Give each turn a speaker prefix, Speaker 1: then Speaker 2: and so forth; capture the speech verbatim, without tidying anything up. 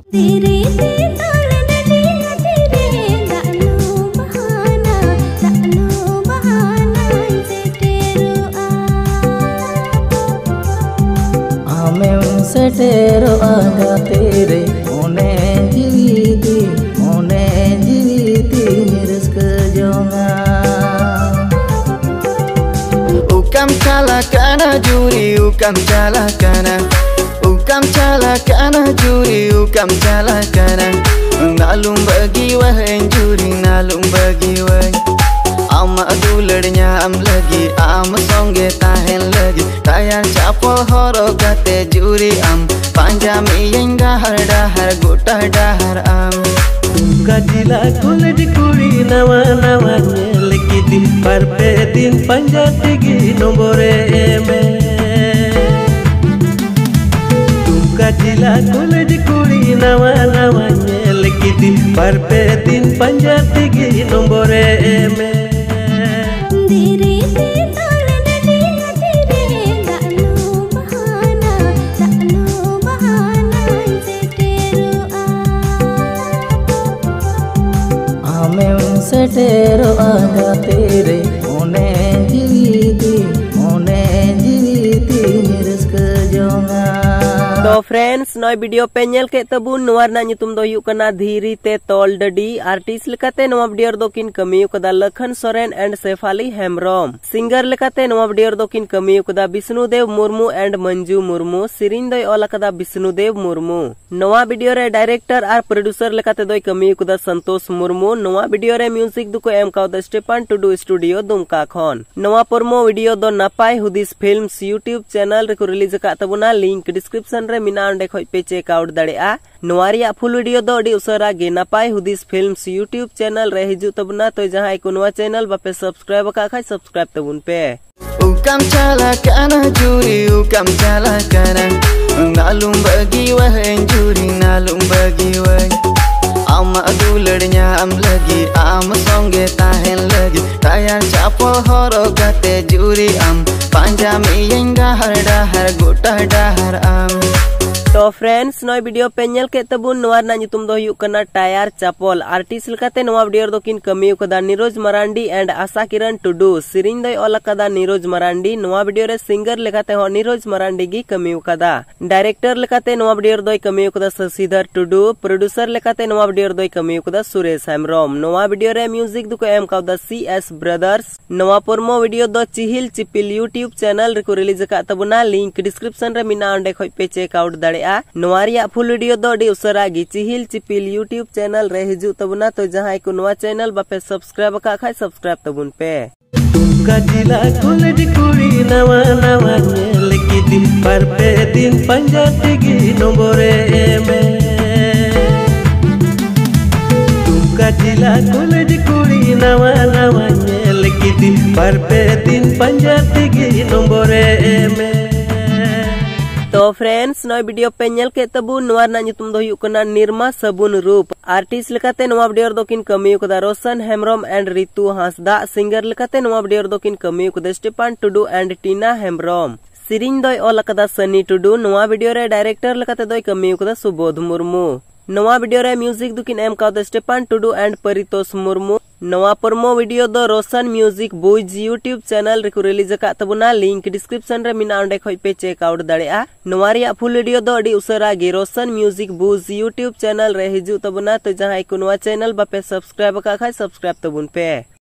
Speaker 1: तेरे ते ताल नदिया तेरे दालो बहाना दालो बहाना से तेरो आ
Speaker 2: आमें से तेरो आगा तेरे ओने जीविती ओने जीविती निरस्क जोंगा
Speaker 3: ukam chala kana juri ukam chala kana ukam chala kana juri ukam chala kana nalum bagi wah juri nalum bagi wah ama duladnya am lagi am songe tahen lagi tayar chapol horogate juri am panjami yenga har dahar gota dahar am
Speaker 4: Kajila kulit kuri nawa nawa nyelekiti parpe din panjatigi nombore eme Kajila kulit kuri nawa nawa nyelekiti parpe din panjatigi nombore eme
Speaker 1: तेरे ते ताल नदिया तेरे दालो बहाना दालो बहाना से तेरो आ
Speaker 2: आमें से तेरो आगा तेरे ओने जीविती ओने जीविती निरस्क जोंगा।
Speaker 5: तो फ्रेंड्स नय वीडियो पे नेल के तबुन नोवार ना nyutum do huyuk kana धीरी ते तोल डडी आर्टिस्ट लेकाते नोवा वीडियो दोकिन कमियो कदा लखन सोरेन एंड सेफाली हेमब्रम सिंगर लेकाते नोवा वीडियो दोकिन कमियो कदा विष्णुदेव मुर्मू एंड मंजू मुर्मू सिरिन दोय ओला कदा विष्णुदेव मुर्मू नोवा वीडियो रे डायरेक्टर आर प्रोड्यूसर लेकाते दोय कमियो कदा संतोष मुर्मू नोवा वीडियो रे म्यूजिक दुको एम काउदा स्टेफन टुडू स्टूडियो दुमका खन नोवा परमो वीडियो दो नापाय हुदिस फिल्म्स यूट्यूब चैनल रे को रिलीज का तबुना लिंक डिस्क्रिप्शन रे मिना अंडे खoj पे चेक आउट दाड़ेआ नोवा रिया फुल वीडियो दो अडी उसरा गे नापाय हुदिस फिल्म्स यूट्यूब चैनल रे हिजु तबना तो जहां को नोवा चैनल बापे सब्सक्राइब का खाय सब्सक्राइब तबुन पे
Speaker 3: ukam chala kana juri ukam chala kana nalum bagi wah juri nalum bagi wah ama duladnya am lagi am songe tahen lagi tayar chapol horogate juri am panjami yenga har dahar gota dahar am
Speaker 5: तो friends नय video पे नेल के तबुन नोवार ना nyutum do huyuk kana tyre chappal artist लेकाते नोवा वीडियो दोकिन कमियो कदा नीरज मरांडी एंड आशा किरण टुडू सिरिन दोय ओला कदा नीरज मरांडी नोवा वीडियो रे सिंगर लेकाते हो नीरज मरांडी गी कमियो कदा डायरेक्टर लेकाते नोवा वीडियो दोय कमियो कदा शशिधर टुडू प्रोड्यूसर लेकाते नोवा वीडियो दोय कमियो कदा सुरेश हेमब्रम नोवा वीडियो रे म्यूजिक दुको एम काउदा सी एस ब्रदर्स नोवा परमो वीडियो दो चिहिल चिपिल यूट्यूब चैनल रे को रिलीज का तबुना लिंक डिस्क्रिप्शन रे मिना अंडे खoj पे चेक आउट दाड़े नोवा रिया फुल वीडियो दो अडी उसरा गी चिहिल चिपिल यूट्यूब चैनल रे हिजु तबुना तो जहां को नोवा चैनल बापे सब्सक्राइब का खाय सब्सक्राइब तबुन पे
Speaker 4: Kajila kulit kuri nawa nawa nyelekiti parpe din panjatigi nombore eme Kajila kulit kuri nawa nawa nyelekiti parpe din panjatigi nombore eme
Speaker 5: तो फ्रेंड्स नय वीडियो पे नेल के तबु नोवार ना nyutum दो huyuk kana निर्मा सबुन रूप आर्टिस्ट लेकाते नोवा वीडियो दोकिन कमियो कदा रोशन हेमब्रम एंड रितु हांसदा सिंगर लेकाते नोवा वीडियो दोकिन कमियो कदा स्टेफन टुडू एंड टीना हेमब्रम सिरिन दोय ओला कदा सनी टुडू नोवा वीडियो रे डायरेक्टर लेकाते दोय कमियो कदा सुबोध मुर्मू नोवा वीडियो रे म्यूजिक दुकिन एम काउदा स्टेफन टुडू एंड परितोष मुर्मू नोवा परमो वीडियो दो Roshan music buzz YouTube channel रे को रिलीज का तबुना लिंक डिस्क्रिप्शन रे मिना अंडे खoj पे चेक आउट दाड़ेआ नोवा रिया फुल वीडियो दो अडी उसरा गे Roshan music buzz YouTube channel रे हिजु तबुना तो जहां को नोवा चैनल बापे सब्सक्राइब का खाय सब्सक्राइब तबुन पे।